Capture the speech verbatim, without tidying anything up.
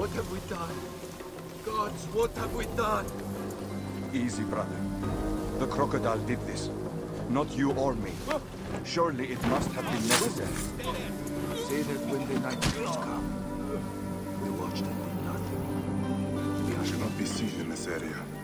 What have we done? Gods, what have we done? Easy, brother. The crocodile did this. Not you or me. Surely it must have been necessary. Say that when the nightmares come, we watch them do nothing. We should not be seen in this area.